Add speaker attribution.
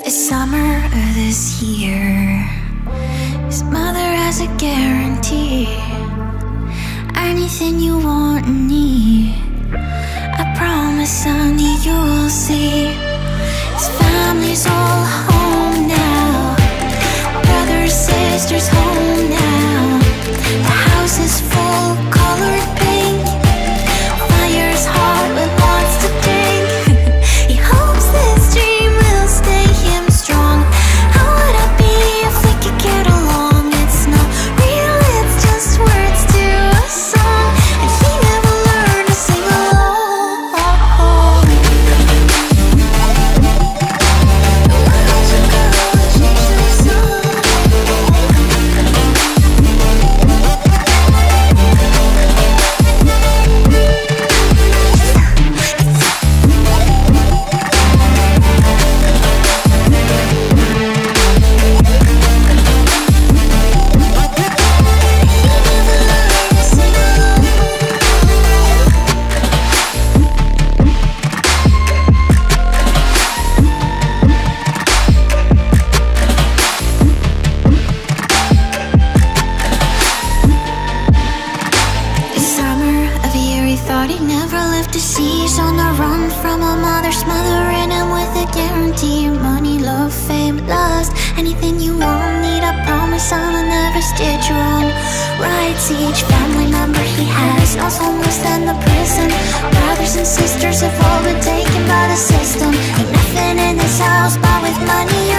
Speaker 1: This summer or this year, his mother has a guarantee. Anything you want and need, I promise, honey, you'll see. His family's all home now, brothers, sisters home now. The house is full, colored pink, fire's hot with lots to drink. He hopes this dream will stay him strong. How would I be if we could get along? It's not real, it's just words to a song, and he never learned to sing along. Thought he'd never live to see. He's on the run from a mother, smothering him with a guarantee. Money, love, fame, lust, anything you want, need, I promise I'll never steer you wrong. Rights, each family member he has knows homeless than the prison. Brothers and sisters have all been taken by the system. Ain't nothing in this house, but with money